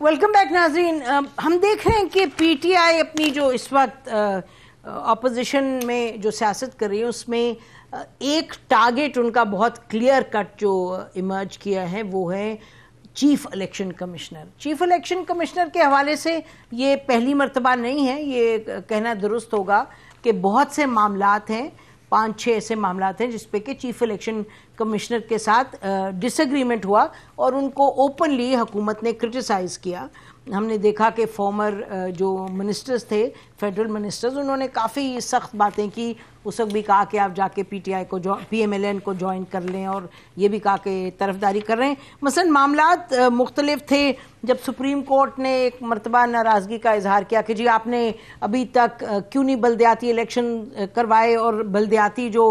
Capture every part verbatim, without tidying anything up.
Welcome back नाज़रीन। हम देख रहे हैं कि पीटीआई अपनी जो इस वक्त अपोजिशन में जो सियासत कर रही है उसमें एक टारगेट उनका बहुत क्लियर कट जो इमर्ज किया है वो है chief election commissioner. Chief election commissioner के हवाले से ये पहली मर्तबा नहीं है, ये कहना दुरुस्त होगा कि बहुत से मामलात हैं, पाँच छः ऐसे मामलात हैं जिस पे कि चीफ इलेक्शन कमिश्नर के साथ डिसएग्रीमेंट हुआ और उनको ओपनली हुकूमत ने क्रिटिसाइज़ किया। हमने देखा कि फॉर्मर जो मिनिस्टर्स थे, फेडरल मिनिस्टर्स, उन्होंने काफ़ी सख्त बातें की। उस वक्त भी कहा कि आप जाके पीटीआई को जो पीएमएलएन को ज्वाइन कर लें और ये भी कहा कि तरफदारी कर रहे हैं। मसलन मामलात मुख्तलिफ थे। जब सुप्रीम कोर्ट ने एक मरतबा नाराज़गी का इजहार किया कि जी आपने अभी तक क्यों नहीं बल्दियाती इलेक्शन करवाए और बल्दियाती जो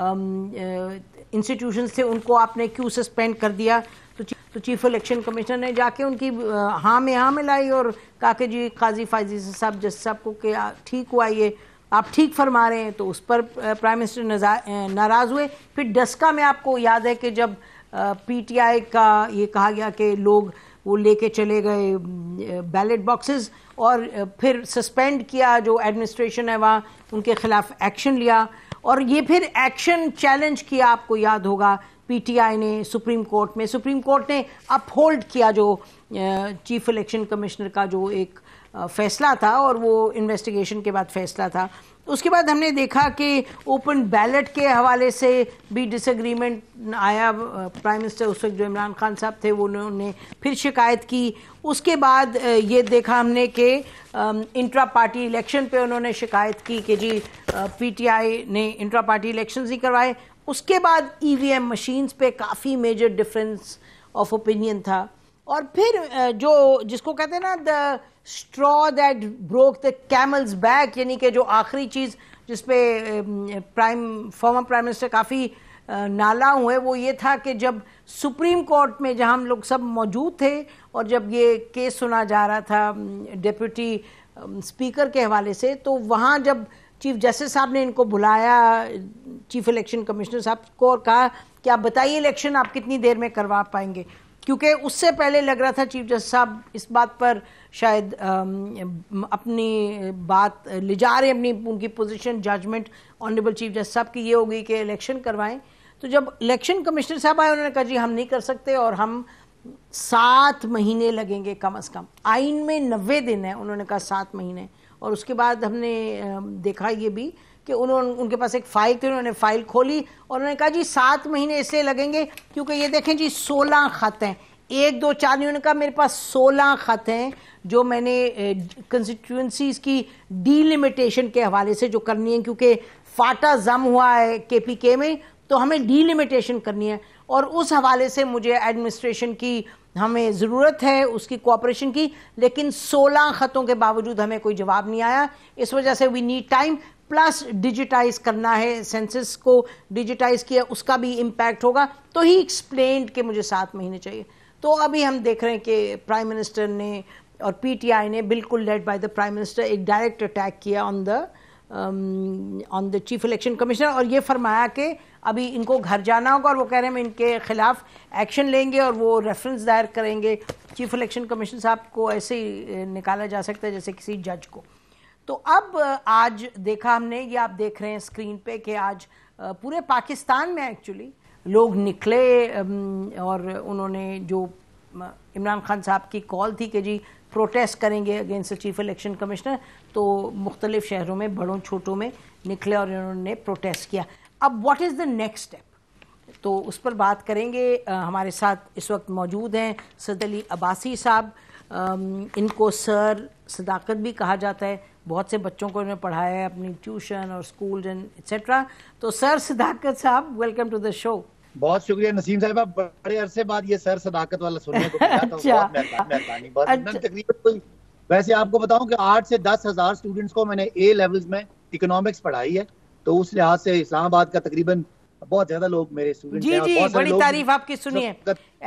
इंस्टीट्यूशंस थे उनको आपने क्यों सस्पेंड कर दिया, तो तो चीफ इलेक्शन कमिश्नर ने जाके उनकी हाँ में हाँ मिलाई और कहा कि जी काजी फाइजी साहब जज साहब को कि ठीक हुआ, ये आप ठीक फरमा रहे हैं। तो उस पर प्राइम मिनिस्टर नाराज़ हुए। फिर डस्का में आपको याद है कि जब पीटीआई का ये कहा गया कि लोग वो लेके चले गए बैलेट बॉक्सेस और फिर सस्पेंड किया जो एडमिनिस्ट्रेशन है वहाँ, उनके खिलाफ एक्शन लिया और ये फिर एक्शन चैलेंज किया, आपको याद होगा पीटीआई ने सुप्रीम कोर्ट में। सुप्रीम कोर्ट ने अपहोल्ड किया जो चीफ इलेक्शन कमिश्नर का जो एक फैसला था और वो इन्वेस्टिगेशन के बाद फैसला था। उसके बाद हमने देखा कि ओपन बैलेट के हवाले से भी डिसएग्रीमेंट आया। प्राइम मिनिस्टर उस वक्त जो इमरान खान साहब थे वो उन्होंने फिर शिकायत की। उसके बाद ये देखा हमने कि इंट्रा पार्टी इलेक्शन पे उन्होंने शिकायत की कि जी पीटीआई ने इंट्रा पार्टी इलेक्शंस नहीं करवाए। उसके बाद ईवीएम मशीन्स पे काफ़ी मेजर डिफरेंस ऑफ ओपिनियन था। और फिर जो जिसको कहते हैं ना the straw that broke the camel's back, यानी कि जो आखिरी चीज़ जिस पे प्राइम फॉर्मर प्राइम मिनिस्टर काफ़ी नाला हुए वो ये था कि जब सुप्रीम कोर्ट में जहां हम लोग सब मौजूद थे और जब ये केस सुना जा रहा था डिप्टी स्पीकर के हवाले से, तो वहाँ जब चीफ जस्टिस साहब ने इनको बुलाया चीफ इलेक्शन कमिश्नर साहब को और कहा कि आप बताइए इलेक्शन आप कितनी देर में करवा पाएंगे, क्योंकि उससे पहले लग रहा था चीफ जस्टिस साहब इस बात पर शायद अपनी बात ले जा रहे, अपनी उनकी position judgment honourable chief justice साहब की ये हो गई कि इलेक्शन करवाएं। तो जब इलेक्शन कमिश्नर साहब आए उन्होंने कहा जी हम नहीं कर सकते और हम सात महीने लगेंगे कम अज़ कम। आइन में नब्बे दिन है, उन्होंने कहा सात महीने। और उसके बाद हमने देखा ये भी कि उन्होंने उनके पास एक फ़ाइल थी, उन्होंने फ़ाइल खोली और उन्होंने कहा जी सात महीने इसलिए लगेंगे क्योंकि ये देखें जी सोलह ख़त हैं, एक दो चार। उन्होंने कहा मेरे पास सोलह ख़त हैं जो मैंने कंस्टिट्यूंसीज़ की डीलिमिटेशन के हवाले से जो करनी है, क्योंकि फाटा जम हुआ है के पी के में तो हमें डीलिमिटेशन करनी है और उस हवाले से मुझे एडमिनिस्ट्रेशन की हमें ज़रूरत है, उसकी कोऑपरेशन की। लेकिन सोलह ख़तों के बावजूद हमें कोई जवाब नहीं आया। इस वजह से we need time, plus digitise करना है, सेंसस को डिजिटाइज किया उसका भी इम्पैक्ट होगा। तो ही एक्सप्लेन्ड कि मुझे सात महीने चाहिए। तो अभी हम देख रहे हैं कि प्राइम मिनिस्टर ने और पीटीआई ने बिल्कुल led by the prime minister एक डायरेक्ट अटैक किया on the on the chief election commissioner और ये फरमाया कि अभी इनको घर जाना होगा और वो कह रहे हैं हम इनके खिलाफ एक्शन लेंगे और वो रेफरेंस दायर करेंगे। चीफ इलेक्शन कमिश्नर साहब को ऐसे ही निकाला जा सकता है जैसे किसी जज को। तो अब आज देखा हमने, ये आप देख रहे हैं स्क्रीन पे कि आज पूरे पाकिस्तान में एक्चुअली लोग निकले और उन्होंने जो इमरान खान साहब की कॉल थी कि जी प्रोटेस्ट करेंगे against the chief election commissioner, तो मुख्तलिफ शहरों में बड़ों छोटों में निकले और इन्होंने प्रोटेस्ट किया। अब what is the next step, तो उस पर बात करेंगे। हमारे साथ इस वक्त मौजूद हैं सद अली अब्बासी साहब। इनको सर सदाकत भी कहा जाता है, बहुत से बच्चों को इन्होंने पढ़ाया है अपनी ट्यूशन और स्कूल एंड एट्सेट्रा। तो sir Sadaqat sahab, welcome to the show. बहुत शुक्रिया नसीम साहिबा, बड़े अरसे बाद ये सर सदाकत वाला सुनने को मिला, तो अच्छा। बहुत मेहरबानी। बस अच्छा। तकरीबन कोई वैसे आपको बताऊं कि आठ से दस हजार स्टूडेंट्स को मैंने ए लेवल्स में इकोनॉमिक्स पढ़ाई है, तो उस लिहाज से इस्लामाबाद का तकरीबन बहुत ज्यादा लोग मेरे स्टूडेंट्स हैं। जी जी, बड़ी तारीफ आपकी सुनी है।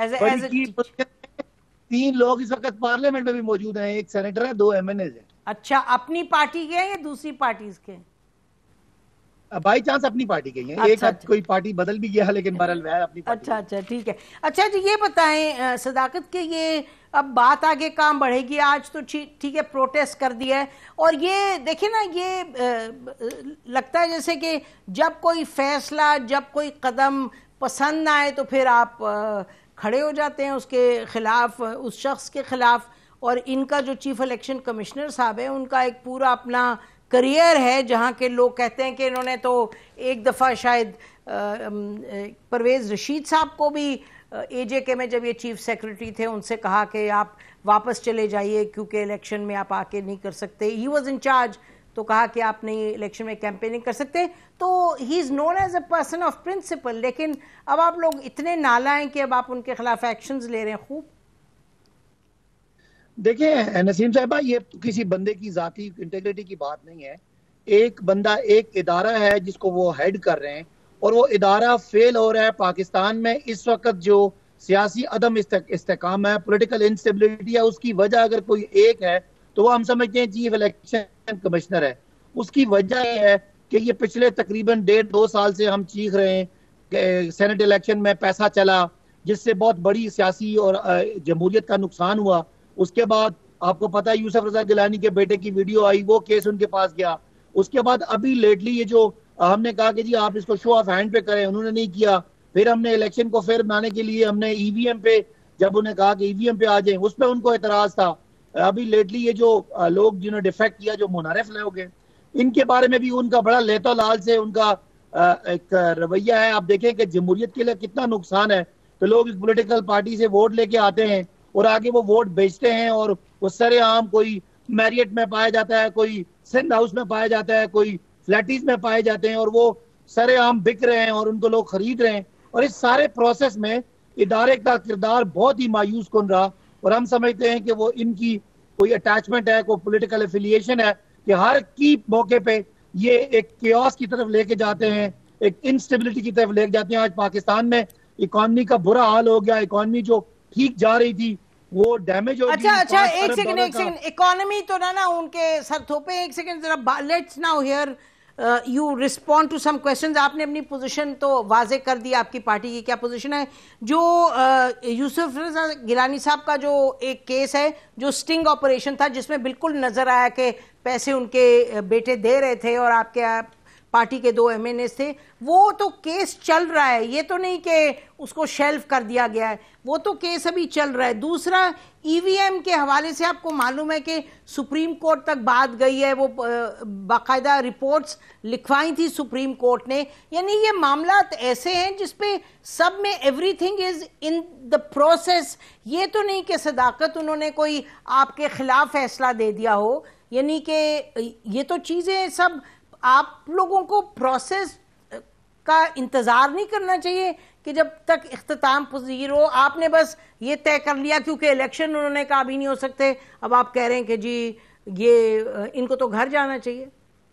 तीन लोग इस वक्त पार्लियामेंट में भी मौजूद हैं, एक सेनेटर है, दो एम एन ए हैं। अच्छा, अपनी पार्टी के हैं या दूसरी पार्टी के? बाई चांस अपनी पार्टी के हैं। अच्छा, एक अच्छा। कोई पार्टी बदल भी गया लेकिन बहरहाल वह अपनी पार्टी। अच्छा अच्छा ठीक है। अच्छा जी ये बताएं सदाकत के, ये अब बात आगे काम बढ़ेगी, आज तो ठीक है प्रोटेस्ट कर दिया है, और ये देखिए ना ये आ, लगता है जैसे कि जब कोई फैसला, जब कोई कदम पसंद आए तो फिर आप आ, खड़े हो जाते हैं उसके खिलाफ, उस शख्स के खिलाफ। और इनका जो चीफ इलेक्शन कमिश्नर साहब है उनका एक पूरा अपना करियर है जहाँ के लोग कहते हैं कि इन्होंने तो एक दफ़ा शायद परवेज़ रशीद साहब को भी एजे के में जब ये चीफ सेक्रेटरी थे उनसे कहा कि आप वापस चले जाइए क्योंकि इलेक्शन में आप आके नहीं कर सकते, ही वॉज इन चार्ज, तो कहा कि आप नहीं इलेक्शन में कैंपेनिंग कर सकते, तो he is known as a person of principle. लेकिन अब आप लोग इतने नालायक कि अब आप उनके खिलाफ एक्शंस ले रहे हैं खूब। देखिए नसीम साहिबा, ये किसी बंदे की जाती इंटेग्रिटी की बात नहीं है। एक बंदा, एक इदारा है जिसको वो हेड कर रहे हैं और वो इदारा फेल हो रहा है। पाकिस्तान में इस वक्त जो सियासी अदम इस्तेकाम है, पॉलिटिकल इंस्टेबिलिटी है, उसकी वजह अगर कोई एक है तो वो हम समझते हैं चीफ इलेक्शन कमिश्नर है। उसकी वजह यह है कि ये पिछले तकरीबन डेढ़ दो साल से हम चीख रहे हैं कि सेनेट इलेक्शन में पैसा चला जिससे बहुत बड़ी सियासी और जमहूरियत का नुकसान हुआ। उसके बाद आपको पता है यूसुफ रजा गिलानी के बेटे की वीडियो आई, वो केस उनके पास गया। उसके बाद अभी लेटली ये जो हमने कहा कि जी आप इसको शो ऑफ हैंड पे करें, उन्होंने नहीं किया। फिर हमने इलेक्शन को फेयर बनाने के लिए हमने ईवीएम पे, जब उन्हें कहा कि ईवीएम पे आ जाए, उस पर उनको एतराज था। अभी लेटली ये जो लोग जिन्होंने डिफेक्ट किया, जो मुनारिफ लोग हैं, इनके बारे में भी उनका बड़ा लेतो लाल से उनका एक रवैया है। आप देखें कि जमहूरियत के लिए कितना नुकसान है। तो लोग इस पोलिटिकल पार्टी से वोट लेके आते हैं और आगे वो वोट बेचते हैं और वो सरेआम कोई मैरियट में पाया जाता है, कोई सिंध हाउस में पाया जाता है, कोई फ्लैटीज में पाए जाते हैं और वो सरेआम बिक रहे हैं और उनको लोग खरीद रहे हैं। और इस सारे प्रोसेस में इदारे का किरदार बहुत ही मायूस कुन रहा। और हम समझते हैं कि वो इनकी कोई अटैचमेंट है, कोई पॉलिटिकल एफिलिएशन है कि हर की मौके पे ये एक केओस की तरफ लेके जाते हैं, एक इंस्टेबिलिटी की तरफ लेके जाते हैं। आज पाकिस्तान में इकॉनमी का बुरा हाल हो गया। इकॉनमी जो ठीक जा रही थी वो डैमेज हो गई। अच्छा अच्छा एक सेकंड एक सेकंड इकोनॉमी तो ना ना उनके सर थोपे। एक सेकंड जरा let's now hear you respond to some questions. आपने अपनी पोजीशन तो वाजे कर दी, आपकी पार्टी की क्या पोजीशन है। जो uh, यूसुफ रजा गिलानी साहब का जो एक केस है, जो स्टिंग ऑपरेशन था जिसमें बिल्कुल नजर आया कि पैसे उनके बेटे दे रहे थे और आपके आप पार्टी के दो एम एन ए थे, वो तो केस चल रहा है। ये तो नहीं कि उसको शेल्फ कर दिया गया है, वो तो केस अभी चल रहा है। दूसरा, ईवीएम के हवाले से आपको मालूम है कि सुप्रीम कोर्ट तक बात गई है, वो बाकायदा रिपोर्ट्स लिखवाई थी सुप्रीम कोर्ट ने। यानी ये मामला ऐसे हैं जिसपे सब में everything is in the process. ये तो नहीं कि सदाकत उन्होंने कोई आपके खिलाफ फैसला दे दिया हो, यानी कि ये तो चीजें सब आप लोगों को प्रोसेस का इंतजार नहीं करना चाहिए कि जब तक इख्तिताम पजीर हो। आपने बस ये तय कर लिया क्योंकि इलेक्शन उन्होंने कहा भी नहीं हो सकते, अब आप कह रहे हैं कि जी ये इनको तो घर जाना चाहिए।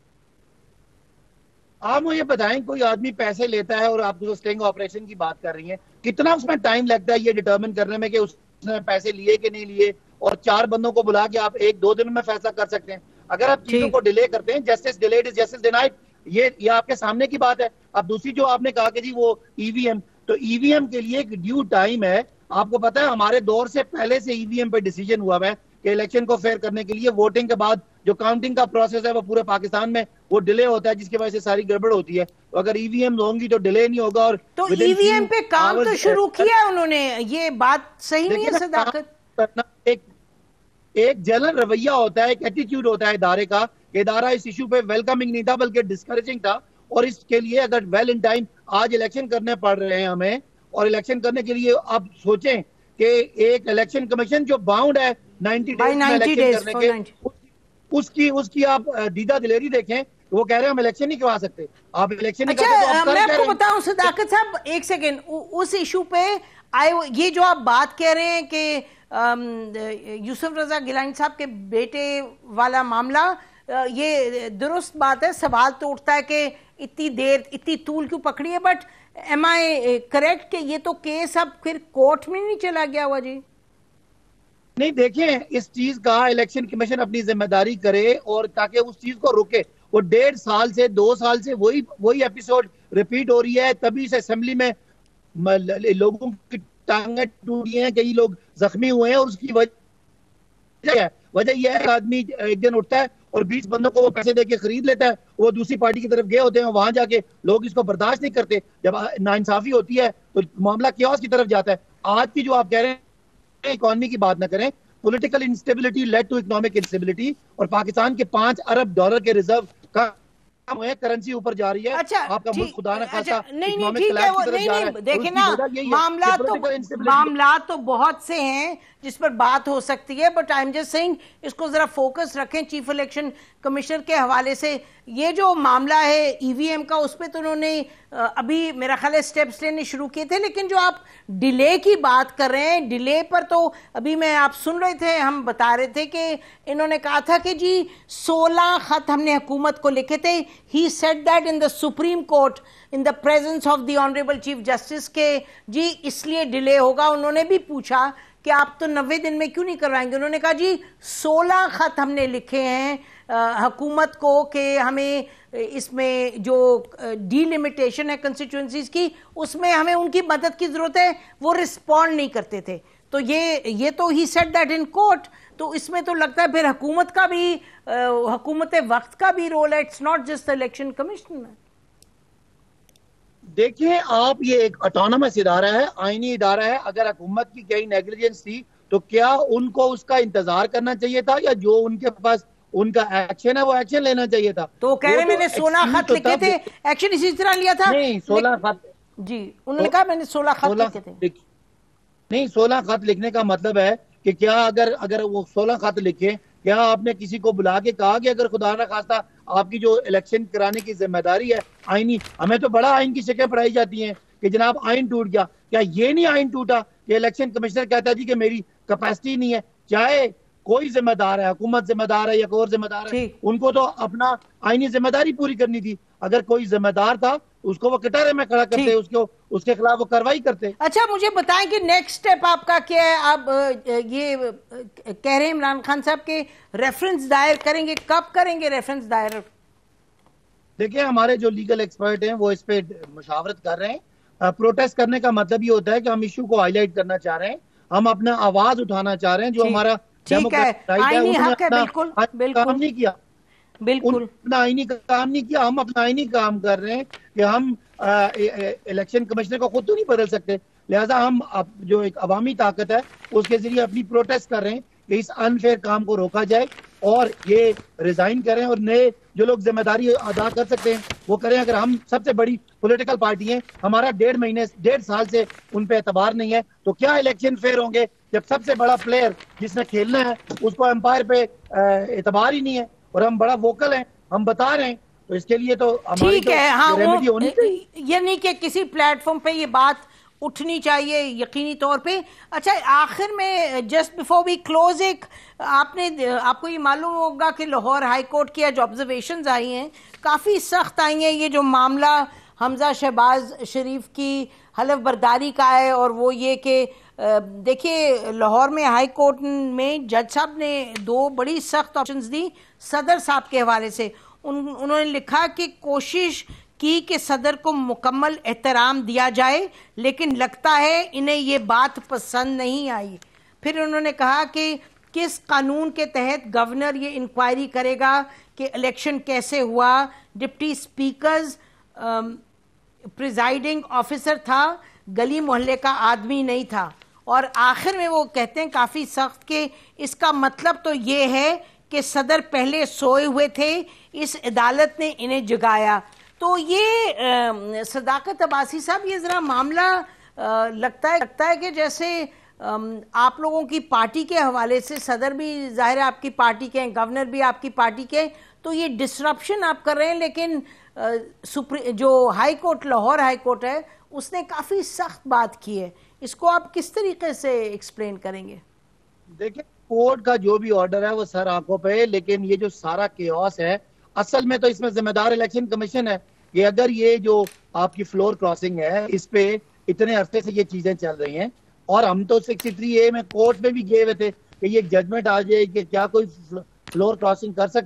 आप मुझे बताएं, कोई आदमी पैसे लेता है और आप जो स्टिंग ऑपरेशन की बात कर रही हैं, कितना उसमें टाइम लगता है ये डिटर्मिन करने में कि उसने पैसे लिए कि नहीं लिए, और चार बंदों को बुला के आप एक दो दिन में फैसला कर सकते हैं। अगर आप चीजों को डिले करते हैं, justice delayed is justice denied, ये ये आपके सामने की बात है। अब दूसरी जो आपने कहा कि जी वो ईवीएम, तो ईवीएम के लिए एक ड्यू टाइम है। आपको पता है हमारे दौर से पहले से ईवीएम पे डिसीजन हुआ है कि इलेक्शन को फेयर करने के लिए वोटिंग के बाद जो काउंटिंग का प्रोसेस है वो पूरे पाकिस्तान में वो डिले होता है, जिसकी वजह से सारी गड़बड़ होती है। तो अगर ईवीएम होंगी तो डिले नहीं होगा। और तो ईवीएम पे काम तो शुरू किया उन्होंने, ये बात सही नहीं है सदाकत। एक एक जनरल रवैया होता है, एक एटीट्यूड होता है इदारे का। इदारा इस इशू पे वेलकमिंग नहीं था बल्कि डिस्करेजिंग था। और इसके लिए अगर वेल इन टाइम आज इलेक्शन करने पड़ रहे हैं हमें, और इलेक्शन करने के लिए आप सोचें कि एक इलेक्शन कमीशन जो बाउंड है नाइन्टी डेज में इलेक्शन करने के, उसकी उसकी आप दीदा दिलेरी देखें। वो कह रहे हैं हम इलेक्शन नहीं करवा सकते, आप इलेक्शन नहीं करते तो आप मैं आपको बताऊं सदाकत साहब, एक सेकेंड, उस इशू पे आए, ये जो आप बात कह रहे हैं कि यूसुफ रजा गिलानी साहब के बेटे वाला मामला, ये दुरुस्त बात है। सवाल तो उठता है कि इतनी देर इतनी तूल क्यों पकड़ी है, बट एम आई करेक्ट कि ये तो केस अब फिर कोर्ट में नहीं चला गया हुआ जी? नहीं, देखें इस चीज का इलेक्शन कमीशन अपनी जिम्मेदारी करे और ताकि उस चीज को रोके। वो डेढ़ साल से दो साल से वही वही एपिसोड रिपीट हो रही है। तभी इस असेंबली में लोगों की टांगें टूटी हैं, कई लोग जख्मी हुए हैं, और उसकी वजह है वजह यह है आदमी एक दिन उठता है और बीस बंदों को वो पैसे देके खरीद लेता है, वो दूसरी पार्टी की तरफ गए होते हैं, वहां जाके लोग इसको बर्दाश्त नहीं करते। जब नाइंसाफी होती है तो मामला क्योस की तरफ जाता है। आज की जो आप कह रहे हैं इकोनॉमी की बात ना करें, political instability led to economic instability, और पाकिस्तान के पांच अरब डॉलर के रिजर्व का करेंसी ऊपर जा रही है। अच्छा, आपका मुल्क खुदा ना खास्ता नहीं नहीं ठीक है, वो नहीं नहीं देखिए ना, मामला तो मामला तो बहुत से हैं जिस पर बात हो सकती है, but I am just saying इसको जरा फोकस रखें चीफ इलेक्शन कमिश्नर के हवाले से। ये जो मामला है ईवीएम का, उस पर तो उन्होंने अभी मेरा ख्याल है स्टेप्स लेने शुरू किए थे, लेकिन जो आप डिले की बात कर रहे हैं, डिले पर तो अभी मैं आप सुन रहे थे, हम बता रहे थे कि इन्होंने कहा था कि जी सोलह खत हमने हुकूमत को लिखे थे। He said that in the supreme court in the presence of the honourable chief justice के जी इसलिए डिले होगा। उन्होंने भी पूछा कि आप तो नब्बे दिन में क्यों नहीं करवाएंगे, उन्होंने कहा जी सोलह खत हमने लिखे हैं हुकूमत को कि हमें इसमें जो डीलिमिटेशन है कंस्टिट्यूएंसीज की, उसमें हमें उनकी मदद की जरूरत है, वो रिस्पॉन्ड नहीं करते थे। तो ये ये तो he said that in court. तो इसमें तो लगता है फिर हुकूमत का भी हुकूमत वक्त का भी रोल है, it's not just election commission. देखिए आप, ये एक ऑटोनमस इदारा है, आईनी इदारा है। अगर हुकूमत की कहीं नेग्लिजेंस थी तो क्या उनको उसका इंतजार करना चाहिए था, या जो उनके पास उनका एक्शन है वो एक्शन लेना चाहिए था? तो कह रहे मैंने सोलह खत लिखे थे, एक्शन इसी तरह लिया था। नहीं, सोलह खत जी उन्होंने कहा मैंने सोलह खत लिखे थे। नहीं, सोलह खत लिखने का मतलब है कि क्या अगर अगर वो सोलह खत लिखे, क्या आपने किसी को बुला के कहा कि अगर खुदा ना खास्ता आपकी जो इलेक्शन कराने की जिम्मेदारी है आईनी, हमें तो बड़ा आइन की शिकें पढ़ाई जाती हैं कि जनाब आइन टूट गया। क्या ये नहीं आइन टूटा कि इलेक्शन कमिश्नर कहता है जी कि मेरी कैपेसिटी नहीं है? चाहे कोई जिम्मेदार है, हुकूमत जिम्मेदार है या कोई और जिम्मेदार है, उनको तो अपना आईनी जिम्मेदारी पूरी करनी थी। अगर कोई जिम्मेदार था उसको वो कटारे में खड़ा करते, उसको उसके खिलाफ वो कार्रवाई करते। अच्छा मुझे बताएं कि नेक्स्ट स्टेप आपका क्या है? आप ये कह रहे हैं इमरान खान साहब के रेफरेंस दायर करेंगे, कब करेंगे रेफरेंस दायर? देखिए हमारे जो लीगल एक्सपर्ट हैं वो इस पे मुशावरत कर रहे हैं। प्रोटेस्ट करने का मतलब ये होता है कि हम इशू को हाईलाइट करना चाह रहे हैं, हम अपना आवाज उठाना चाह रहे हैं, जो हमारा ठीक है, आईनी हक है, बिल्कुल बिल्कुल काम नहीं किया, बिल्कुल अपना आईनी काम नहीं किया। हम अपना आईनी काम कर रहे हैं कि हम इलेक्शन कमिश्नर को खुद तो नहीं बदल सकते, लिहाजा हम जो एक अवामी ताकत है उसके जरिए अपनी प्रोटेस्ट कर रहे हैं कि इस अनफेयर काम को रोका जाए और ये रिजाइन करें और नए जो लोग जिम्मेदारी अदा कर सकते हैं वो करें। अगर हम सबसे बड़ी पॉलिटिकल पार्टी हैं, हमारा डेढ़ महीने डेढ़ साल से उन पे एतबार नहीं है, तो क्या इलेक्शन फेयर होंगे जब सबसे बड़ा प्लेयर जिसने खेलना है उसको एम्पायर पे एतबार ही नहीं है? और हम बड़ा वोकल हैं, हम बता रहे हैं, तो इसके लिए तो ठीक है। हाँ, ये नहीं कि किसी प्लेटफॉर्म पे ये बात उठनी चाहिए यकीनी तौर पे। अच्छा आखिर में जस्ट बिफोर वी क्लोज, एक आपने आपको ये मालूम होगा कि लाहौर हाई कोर्ट की आज ऑब्जर्वेशंस आई हैं, काफ़ी सख्त आई हैं। ये जो मामला हमजा शहबाज शरीफ की हलफ बर्दारी का है, और वो ये कि देखिए लाहौर में हाई कोर्ट में जज साहब ने दो बड़ी सख्त ऑप्शंस दी सदर साहब के हवाले से। उन, उन्होंने लिखा कि कोशिश की कि सदर को मुकम्मल एहतराम दिया जाए, लेकिन लगता है इन्हें ये बात पसंद नहीं आई। फिर उन्होंने कहा कि किस कानून के तहत गवर्नर ये इंक्वायरी करेगा कि इलेक्शन कैसे हुआ, डिप्टी स्पीकर्स प्रिजाइडिंग ऑफिसर था, गली मोहल्ले का आदमी नहीं था। और आखिर में वो कहते हैं काफ़ी सख्त कि इसका मतलब तो ये है कि सदर पहले सोए हुए थे, इस अदालत ने इन्हें जगाया। तो ये आ, सदाकत अब्बासी साहब, ये ज़रा मामला आ, लगता है लगता है कि जैसे आ, आप लोगों की पार्टी के हवाले से, सदर भी जाहिर है आपकी पार्टी के हैं, गवर्नर भी आपकी पार्टी के, तो ये डिसरप्शन आप कर रहे हैं। लेकिन सुप्रीम जो high court Lahore high court है उसने काफ़ी सख्त बात की है, इसको आप किस तरीके से एक्सप्लेन करेंगे? देखिए कोर्ट का जो भी ऑर्डर है वो सर आंखों पे है, लेकिन ये जो सारा केओस है असल में तो इसमें जिम्मेदार इलेक्शन कमीशन है। कि अगर ये जो आपकी फ्लोर क्रॉसिंग है इस पे इतने अरसे से ये चीजें चल रही हैं, और हम तो सिक्सटी थ्री ए में कोर्ट में भी गए हुए थे कि ये जजमेंट आ जाए कि क्या कोई फ्लोर क्रॉसिंग कर सकता है,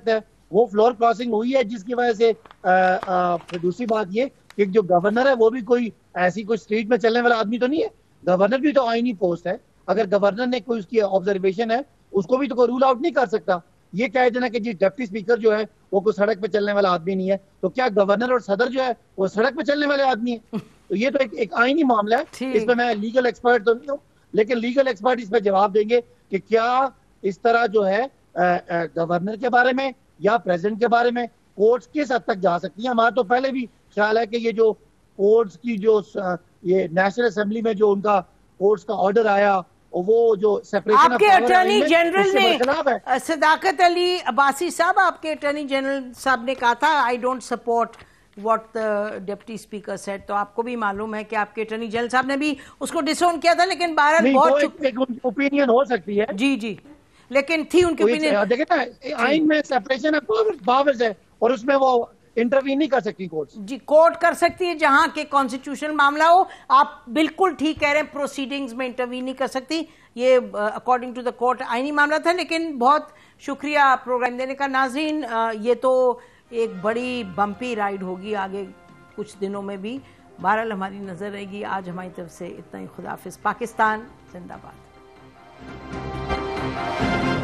वो फ्लोर क्रॉसिंग हुई है जिसकी वजह से आ, आ, फिर दूसरी बात ये कि जो गवर्नर है वो भी कोई ऐसी कोई स्ट्रीट में चलने वाला आदमी तो नहीं है। गवर्नर भी तो आईनी पोस्ट है। अगर गवर्नर ने कोई उसकी ऑब्जर्वेशन है उसको भी तो कोई रूल आउट नहीं कर सकता। ये कह देना कि जी डिप्टी स्पीकर जो है वो कोई सड़क पे चलने वाला आदमी नहीं है, तो क्या गवर्नर और सदर जो है वो सड़क पे चलने वाले आदमी है? तो ये तो एक, एक आईनी मामला है। इसमें मैं लीगल एक्सपर्ट तो नहीं हूँ, लेकिन लीगल एक्सपर्ट इस पर जवाब देंगे कि क्या इस तरह जो है गवर्नर के बारे में या प्रेसिडेंट के बारे में कोर्ट्स किस हद तक जा सकती है। हमारा तो पहले भी ख्याल है कि ये जो कोर्ट्स की जो ये नेशनल असेंबली में जो उनका कोर्ट्स का ऑर्डर आया वो जो सेपरेशन आपके अटॉर्नी जनरल ने, सदाकत अली अब्बासी साहब, आपके अटॉर्नी जनरल साहब ने कहा था I don't support what the deputy speaker said, तो आपको भी मालूम है कि आपके अटॉर्नी जनरल साहब ने भी उसको डिसोन किया था, लेकिन बहरहाल बहुत एक, एक ओपिनियन हो सकती है। जी जी, लेकिन थी उनकी ओपिनियन। देखिए ना, आइन में सेपरेशन ऑफ पावर्स है और उसमें वो इंटरवीन नहीं कर सकती कोर्ट। जी, कोर्ट कर सकती है जहां के कॉन्स्टिट्यूशनल मामला हो। आप बिल्कुल ठीक कह रहे हैं, प्रोसीडिंग्स में इंटरवीन नहीं कर सकती, ये अकॉर्डिंग टू द कोर्ट आईनी मामला था। लेकिन बहुत शुक्रिया प्रोग्राम देने का। नाज़रीन, ये तो एक बड़ी बम्पी राइड होगी आगे कुछ दिनों में भी, बहरहाल हमारी नजर रहेगी। आज हमारी तरफ से इतना ही। खुदा हाफिज। पाकिस्तान जिंदाबाद।